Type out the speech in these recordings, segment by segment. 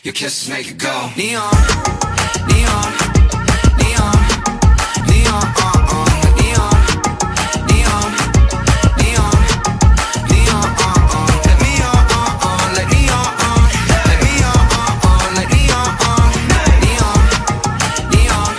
Your kisses make it go. Neon, neon, neon, neon, neon, neon, neon, neon, let me on, let me on, let me on, let me on, neon, neon,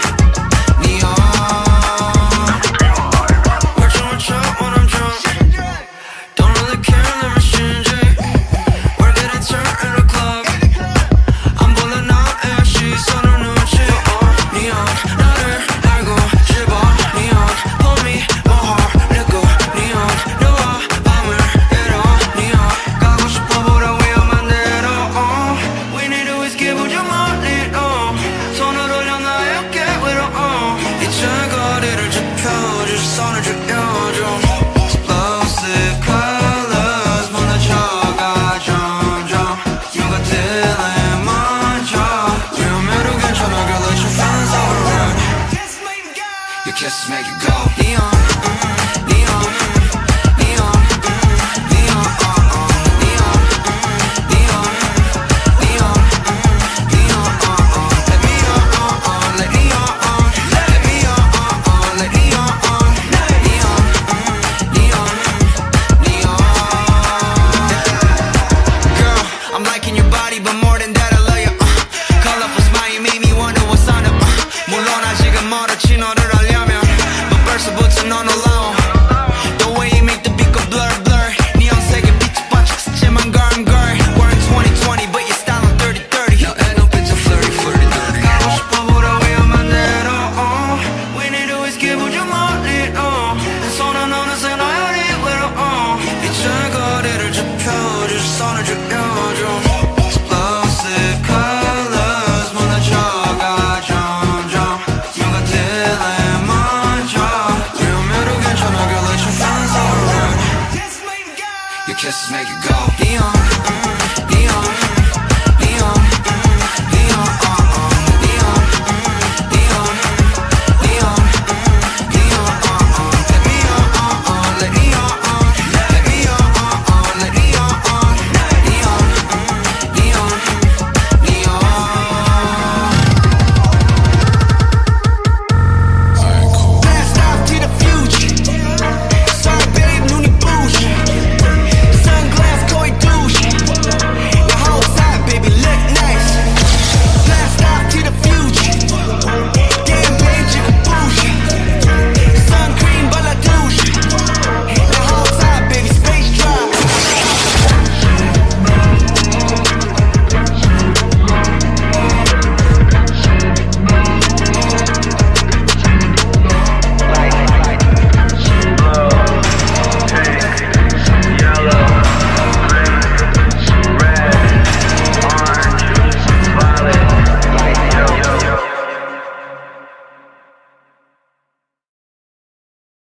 neon. Watch out when I'm drunk. Don't really care, let me change it. We're getting turned in the club. I'm pulling out and she's on a new chick. Neon, 나를 알고 싶어. Neon, pull me, my heart, let go. Neon, 너와 밤을 잃어. Neon, 가고 싶어 보다 위험한 대로. We need to escape, would you want it? 손을 올려 나의 어깨 위로. 이제 거리를 좁혀줄 손을 쥐어줘. Explosive colors 무너져가 점점. 누가 딜레 먼저. 위험해도 괜찮아, girl, let your feelings overrun. Your kisses make it go. Neon, neon, neon, neon, neon, neon, neon, neon, let me on, let me on, let me on, let me on, neon, neon, neon. Girl, I'm liking your body, but more than that,